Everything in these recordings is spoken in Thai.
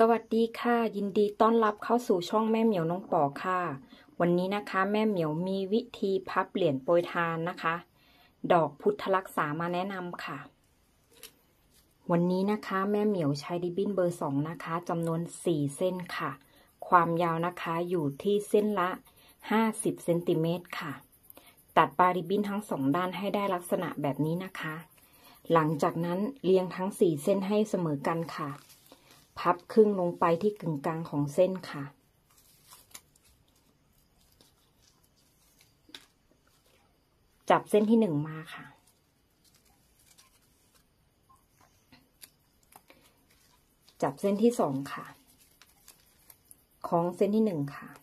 สวัสดีค่ะยินดีต้อนรับเข้าสู่ช่องแม่เหมียวน้องปอค่ะวันนี้นะคะแม่เหมียวมีวิธีพับเหรียญโปรยทานนะคะดอกพุทธรักษามาแนะนำค่ะวันนี้นะคะแม่เหมียวใช้ริบบิ้นเบอร์2นะคะจำนวน4เส้นค่ะความยาวนะคะอยู่ที่เส้นละ50เซนติเมตรค่ะตัดปลายริบบิ้นทั้ง2ด้านให้ได้ลักษณะแบบนี้นะคะหลังจากนั้นเรียงทั้ง4เส้นให้เสมอกันค่ะพับครึ่งลงไปที่กึ่งกลางของเส้นค่ะจับเส้นที่1มาค่ะจับเส้นที่2ค่ะคล้องเส้นที่1ค่ะ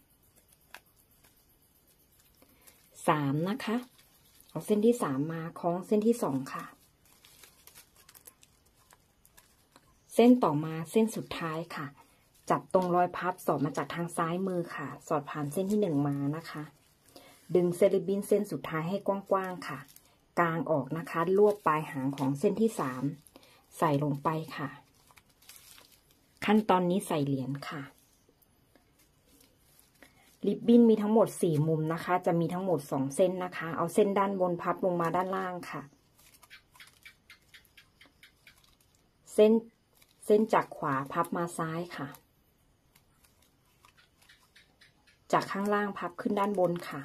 3นะคะเอาเส้นที่3มาคล้องเส้นที่2ค่ะเส้นต่อมาเส้นสุดท้ายค่ะจับตรงรอยพับสอดมาจากทางซ้ายมือค่ะสอดผ่านเส้นที่1มานะคะดึงเซริบบิ้นเส้นสุดท้ายให้กว้างๆค่ะกางออกนะคะรวบปลายหางของเส้นที่3ใส่ลงไปค่ะขั้นตอนนี้ใส่เหรียญค่ะริบบิ้นมีทั้งหมด4มุมนะคะจะมีทั้งหมด2เส้นนะคะเอาเส้นด้านบนพับลงมาด้านล่างค่ะเส้นจากขวาพับมาซ้ายค่ะจากข้างล่างพับขึ้นด้านบนค่ะ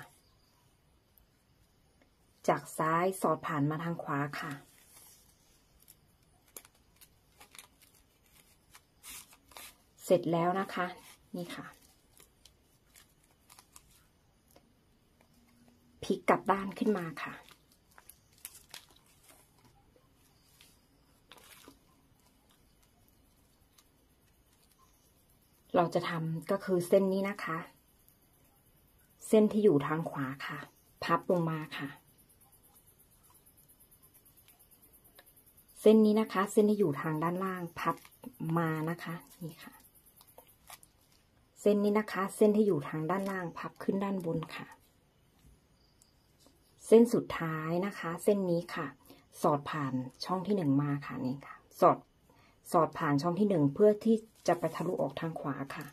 จากซ้ายสอดผ่านมาทางขวาค่ะเสร็จแล้วนะคะนี่ค่ะพลิกกลับด้านขึ้นมาค่ะเราจะทำก็คือเส้นนี้นะคะเส้นที่อยู่ทางขวาค่ะพับลงมาค่ะเส้นนี้นะคะเส้นที่อยู่ทางด้านล่างพับมานะคะนี่ค่ะเส้นนี้นะคะเส้นที่อยู่ทางด้านล่างพับขึ้นด้านบนค่ะเส้นสุดท้ายนะคะเส้นนี้ค่ะสอดผ่านช่องที่1มาค่ะนี่ค่ะสอดผ่านช่องที่1เพื่อที่จะไปทะลุออกทางขวาค่ะ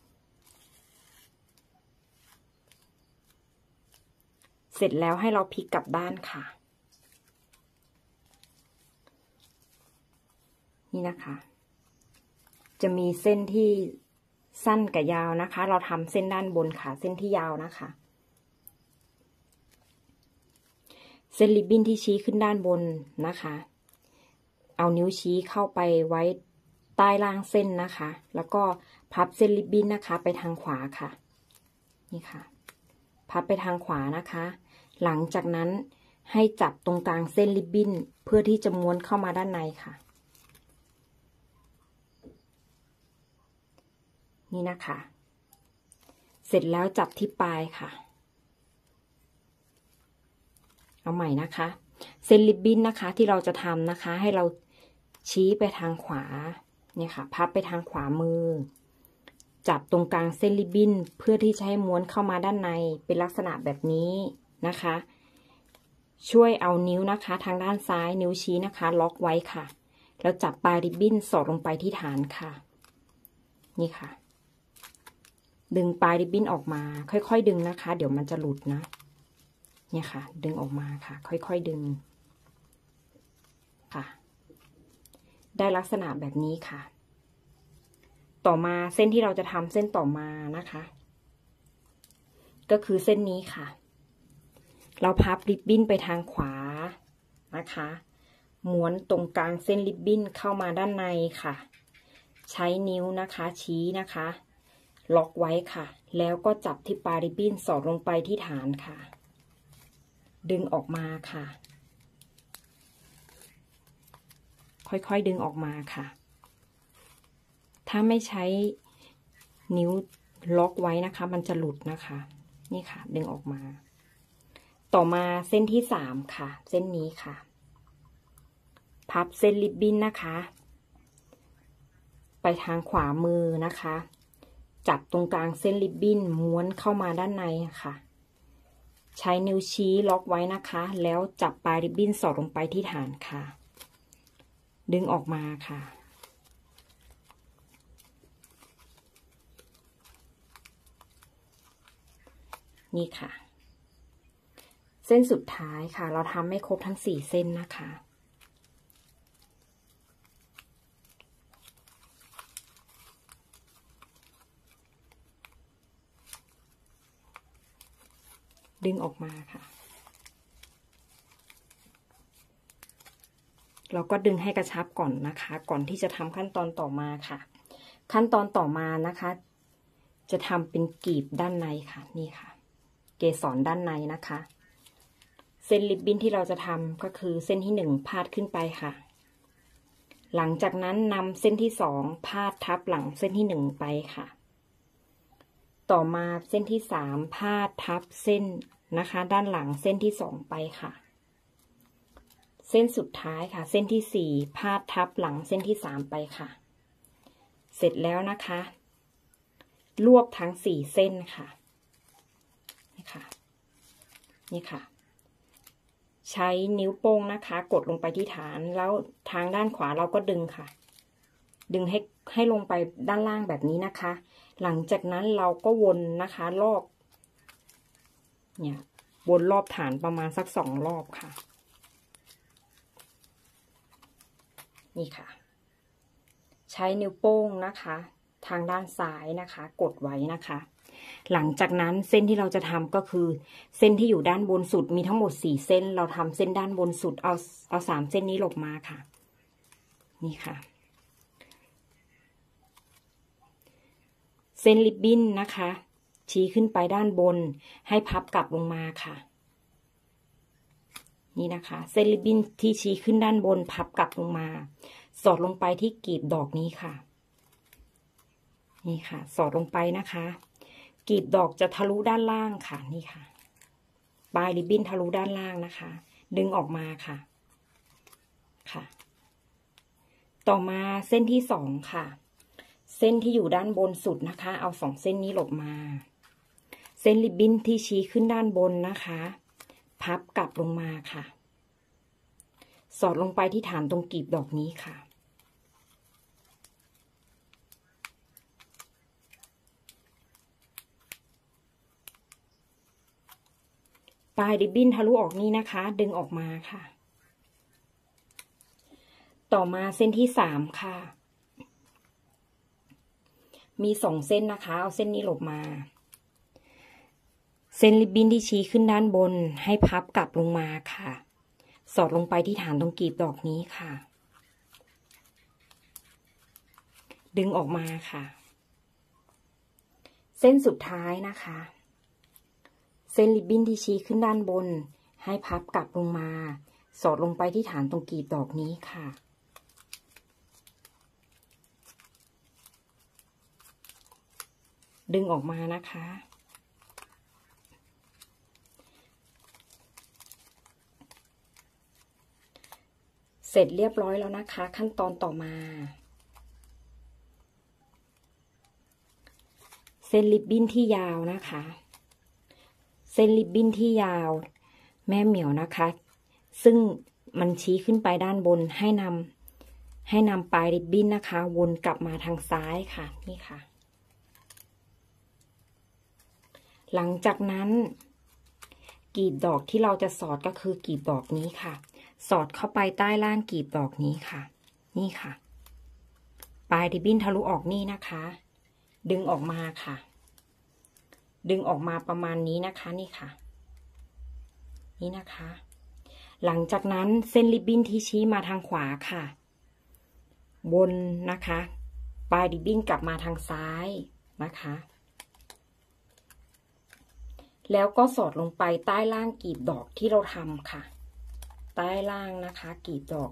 เสร็จแล้วให้เราพลิกกลับด้านค่ะนี่นะคะจะมีเส้นที่สั้นกับยาวนะคะเราทำเส้นด้านบนค่ะเส้นที่ยาวนะคะเส้นริบบิ้นที่ชี้ขึ้นด้านบนนะคะเอานิ้วชี้เข้าไปไว้ใต้ล่างเส้นนะคะแล้วก็พับเส้นริบบิ้นนะคะไปทางขวาค่ะนี่ค่ะพับไปทางขวานะคะหลังจากนั้นให้จับตรงกลางเส้นริบบิ้นเพื่อที่จะม้วนเข้ามาด้านในค่ะนี่นะคะเสร็จแล้วจับที่ปลายค่ะเอาใหม่นะคะเส้นริบบิ้นนะคะที่เราจะทำนะคะให้เราชี้ไปทางขวาเนี่ยค่ะพับไปทางขวามือจับตรงกลางเส้นริบบิ้นเพื่อที่จะให้ม้วนเข้ามาด้านในเป็นลักษณะแบบนี้นะคะช่วยเอานิ้วนะคะทางด้านซ้ายนิ้วชี้นะคะล็อกไว้ค่ะแล้วจับปลายริบบิ้นสอดลงไปที่ฐานค่ะนี่ค่ะดึงปลายริบบิ้นออกมาค่อยๆดึงนะคะเดี๋ยวมันจะหลุดนะเนี่ยค่ะดึงออกมาค่ะค่อยๆดึงค่ะได้ลักษณะแบบนี้ค่ะต่อมาเส้นที่เราจะทำเส้นต่อมานะคะก็คือเส้นนี้ค่ะเราพับริบบิ้นไปทางขวานะคะม้วนตรงกลางเส้นริบบิ้นเข้ามาด้านในค่ะใช้นิ้วนะคะชี้นะคะล็อกไว้ค่ะแล้วก็จับที่ปลายริบบิ้นสอดลงไปที่ฐานค่ะดึงออกมาค่ะค่อยๆดึงออกมาค่ะถ้าไม่ใช้นิ้วล็อกไว้นะคะมันจะหลุดนะคะนี่ค่ะดึงออกมาต่อมาเส้นที่3ค่ะเส้นนี้ค่ะพับเส้นริบบิ้นนะคะไปทางขวามือนะคะจับตรงกลางเส้นริบบิ้นม้วนเข้ามาด้านในค่ะใช้นิ้วชี้ล็อกไว้นะคะแล้วจับปลายริบบิ้นสอดลงไปที่ฐานค่ะดึงออกมาค่ะนี่ค่ะเส้นสุดท้ายค่ะเราทำไม่ครบทั้ง4เส้นนะคะดึงออกมาค่ะเราก็ดึงให้กระชับก่อนนะคะก่อนที่จะทำขั้นตอนต่อมาค่ะขั้นตอนต่อมานะคะจะทำเป็นกลีบด้านในค่ะนี่ค่ะเกสรด้านในนะคะเส้นริบบิ้นที่เราจะทำก็คือเส้นที่1พาดขึ้นไปค่ะหลังจากนั้นนำเส้นที่2พาดทับหลังเส้นที่1ไปค่ะต่อมาเส้นที่3พาดทับเส้นนะคะด้านหลังเส้นที่2ไปค่ะเส้นสุดท้ายค่ะเส้นที่4พาดทับหลังเส้นที่3ไปค่ะเสร็จแล้วนะคะรวบทั้ง4เส้นค่ะนี่ค่ะนี่ค่ะใช้นิ้วโป้งนะคะกดลงไปที่ฐานแล้วทางด้านขวาเราก็ดึงค่ะดึงให้ลงไปด้านล่างแบบนี้นะคะหลังจากนั้นเราก็วนนะคะรอบเนี่ยวนรอบฐานประมาณสัก2 รอบค่ะนี่ค่ะใช้นิ้วโป้งนะคะทางด้านซ้ายนะคะกดไว้นะคะหลังจากนั้นเส้นที่เราจะทำก็คือเส้นที่อยู่ด้านบนสุดมีทั้งหมด4เส้นเราทำเส้นด้านบนสุดเอา3เส้นนี้หลบมาค่ะนี่ค่ะเส้นริบบิ้นนะคะชี้ขึ้นไปด้านบนให้พับกลับลงมาค่ะนี่นะคะเส้นริบบิ้นที่ชี้ขึ้นด้านบนพับกลับลงมาสอดลงไปที่กลีบดอกนี้ค่ะนี่ค่ะสอดลงไปนะคะกลีบดอกจะทะลุด้านล่างค่ะนี่ค่ะปลายริบบิ้นทะลุด้านล่างนะคะดึงออกมาค่ะค่ะต่อมาเส้นที่2ค่ะเส้นที่อยู่ด้านบนสุดนะคะเอา2เส้นนี้หลบมาเส้นริบบิ้นที่ชี้ขึ้นด้านบนนะคะพับกลับลงมาค่ะสอดลงไปที่ฐานตรงกลีบดอกนี้ค่ะปลายริบบิ้นทะลุออกนี่นะคะดึงออกมาค่ะต่อมาเส้นที่3ค่ะมี2เส้นนะคะเอาเส้นนี้หลบมาเส้นริบบิ้นที่ชี้ขึ้นด้านบนให้พับกลับลงมาค่ะสอดลงไปที่ฐานตรงกลีบดอกนี้ค่ะดึงออกมาค่ะเส้นสุดท้ายนะคะเส้นริบบิ้นที่ชี้ขึ้นด้านบนให้พับกลับลงมาสอดลงไปที่ฐานตรงกลีบดอกนี้ค่ะดึงออกมานะคะเสร็จเรียบร้อยแล้วนะคะขั้นตอนต่อมาเส้นริบบิ้นที่ยาวนะคะเส้นริบบิ้นที่ยาวแม่เหมียวนะคะซึ่งมันชี้ขึ้นไปด้านบนให้นำปลายริบบิ้นนะคะวนกลับมาทางซ้ายค่ะนี่ค่ะหลังจากนั้นกลีบดอกที่เราจะสอดก็คือกลีบดอกนี้ค่ะสอดเข้าไปใต้ล่างกลีบดอกนี้ค่ะนี่ค่ะปลายริบบิ้นทะลุออกนี่นะคะดึงออกมาค่ะดึงออกมาประมาณนี้นะคะนี่ค่ะนี่นะคะหลังจากนั้นเส้นริบบิ้นที่ชี้มาทางขวาค่ะวนนะคะปลายริบบิ้นกลับมาทางซ้ายนะคะแล้วก็สอดลงไปใต้ล่างกลีบดอกที่เราทำค่ะใต้ล่างนะคะกลีบดอก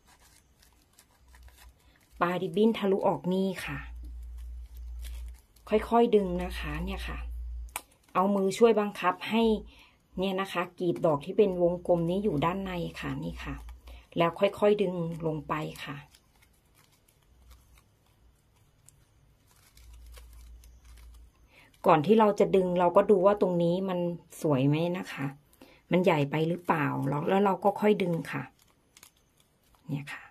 ปลายริบบิ้นทะลุออกนี่ค่ะค่อยๆดึงนะคะเนี่ยค่ะเอามือช่วยบังคับให้เนี่ยนะคะกลีบดอกที่เป็นวงกลมนี้อยู่ด้านในค่ะนี่ค่ะแล้วค่อยๆดึงลงไปค่ะก่อนที่เราจะดึงเราก็ดูว่าตรงนี้มันสวยไหมนะคะมันใหญ่ไปหรือเปล่าแล้วเราก็ค่อยดึงค่ะเนี่ยค่ะ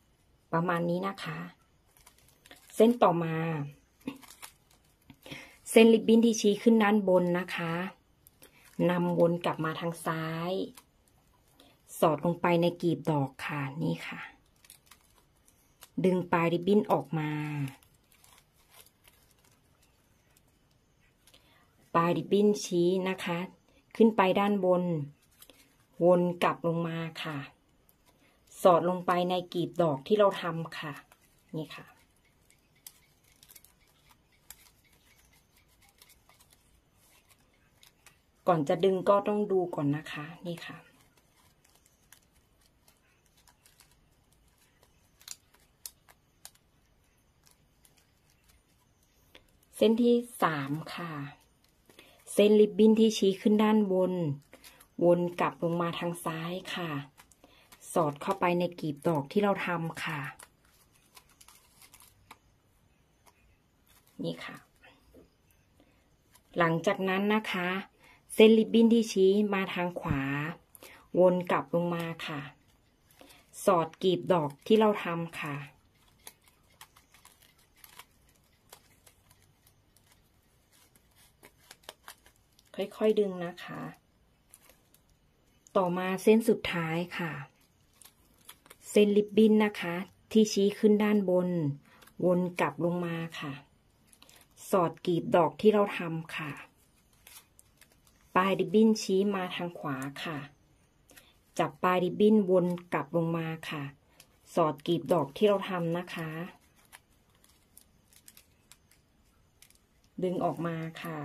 ประมาณนี้นะคะเส้นต่อมาเส้นริบบิ้นที่ชี้ขึ้นด้านบนนะคะนำวนกลับมาทางซ้ายสอดลงไปในกลีบดอกค่ะนี่ค่ะดึงปลายริบบิ้นออกมาปลายริบบิ้นชี้นะคะขึ้นไปด้านบนวนกลับลงมาค่ะสอดลงไปในกลีบดอกที่เราทำค่ะนี่ค่ะก่อนจะดึงก็ต้องดูก่อนนะคะนี่ค่ะเส้นที่3ค่ะเส้นริบบิ้นที่ชี้ขึ้นด้านบนวนกลับลงมาทางซ้ายค่ะสอดเข้าไปในกลีบดอกที่เราทำค่ะนี่ค่ะหลังจากนั้นนะคะเส้นริบบิ้นที่ชี้มาทางขวาวนกลับลงมาค่ะสอดกลีบดอกที่เราทำค่ะค่อยๆดึงนะคะต่อมาเส้นสุดท้ายค่ะเส้นริบบิ้นนะคะที่ชี้ขึ้นด้านบนวนกลับลงมาค่ะสอดกลีบดอกที่เราทำค่ะปลายริบบิ้นชี้มาทางขวาค่ะจับปลายริบบิ้นวนกลับลงมาค่ะสอดกลีบดอกที่เราทำนะคะดึงออกมาค่ะ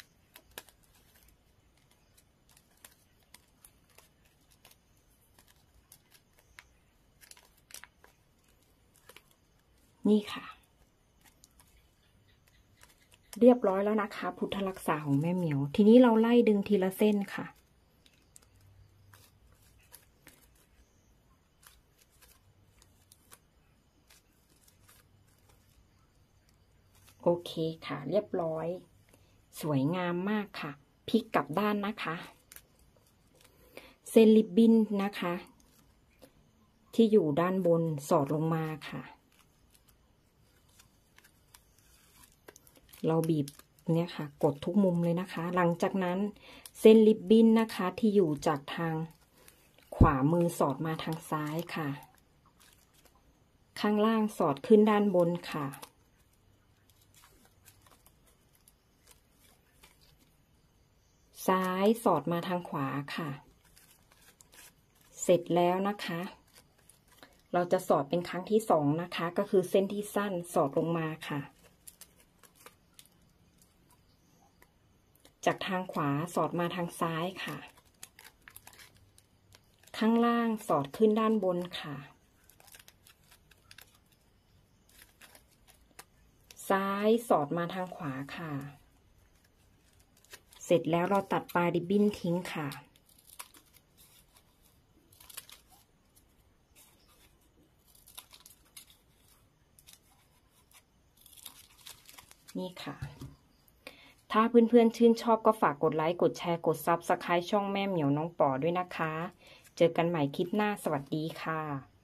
นี่ค่ะเรียบร้อยแล้วนะคะพุทธลักษาของแม่เหมียวทีนี้เราไล่ดึงทีละเส้นค่ะโอเคค่ะเรียบร้อยสวยงามมากค่ะพลิกกลับด้านนะคะเส้นริบบิ้นนะคะที่อยู่ด้านบนสอดลงมาค่ะเราบีบเนี่ยค่ะกดทุกมุมเลยนะคะหลังจากนั้นเส้นริบบิ้นนะคะที่อยู่จากทางขวามือสอดมาทางซ้ายค่ะข้างล่างสอดขึ้นด้านบนค่ะซ้ายสอดมาทางขวาค่ะเสร็จแล้วนะคะเราจะสอดเป็นครั้งที่2นะคะก็คือเส้นที่สั้นสอดลงมาค่ะจากทางขวาสอดมาทางซ้ายค่ะข้างล่างสอดขึ้นด้านบนค่ะซ้ายสอดมาทางขวาค่ะเสร็จแล้วเราตัดปลายริบบิ้นทิ้งค่ะนี่ค่ะถ้าเพื่อนๆชื่นชอบก็ฝากกดไลค์กดแชร์กด Subscribe ช่องแม่เหมียวน้องป๋อด้วยนะคะเจอกันใหม่คลิปหน้าสวัสดีค่ะ